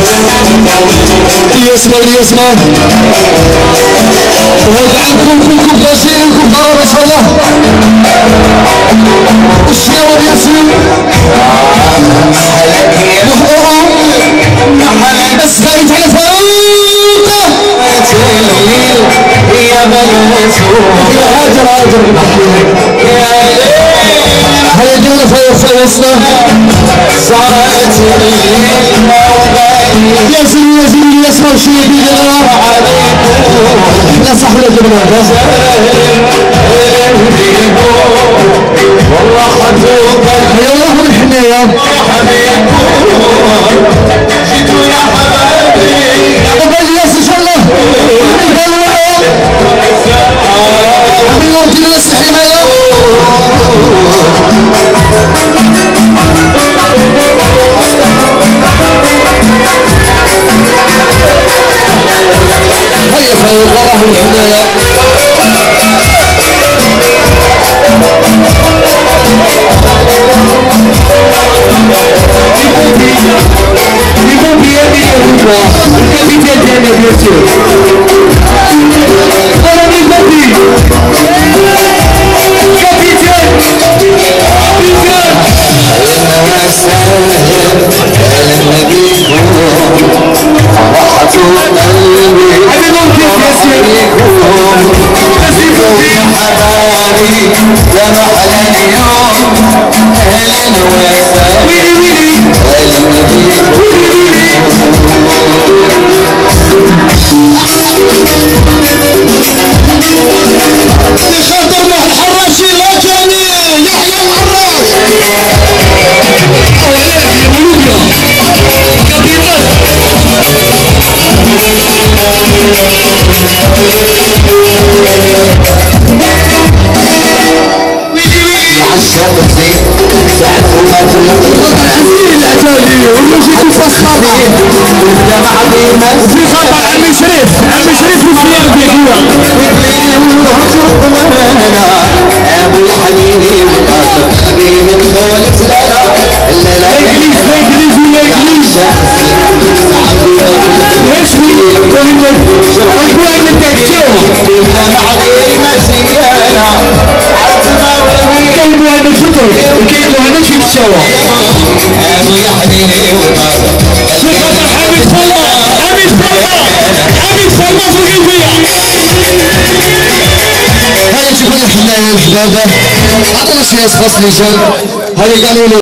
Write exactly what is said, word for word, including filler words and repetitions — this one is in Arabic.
يسمع يسمع وهذا عندكم كلكم باشين كبار ما شاء الله. الشيوخ ياسين اسمعي على فوق يا بنات يا هاجر هاجر يا هيا جونا فوق فوقنا صارت يا سيدي يا سيدي يسمع شيء بيدنا لا صح ولا جبنا والله خذوك يا الله الحناية جيتوا يا حبايبي قبل ياس ان شاء الله عمي وقت الناس الحماية هيا فوق الله الحناية يكون بيدي الهجرة الكابيتان ديالنا بيان سور أنا من بدي كابيتان كابيتان أنا ساهر لما بيكون راحته قلبي حبيبهم كيف ياسين نسيبهم يا حبايبي يا محلى اليوم أهلا وسهلا ويلي ويلي بخاطر روح الحراشي راجعني يحيى الحراش عشاق الزين تعرفوا ما تلقوا العتالي ويجي تفسر وفي خطر عمي شريف عمي شريف وفلان بيقوى ابو الحبيبي والقاسم حبيبي الخالد لا لا انجليز انجليز ولا انجليز ايش في اقوى من التكتير كيف هذا الفطر وكيف هذا في الشوارع ابو يا حبيبي والقاسم شيخ حميد فلا حميد فلا حميد فلا في الغيبية هاي تقول الحناية الحبابة عطنا شي فصل جن هاي قالوا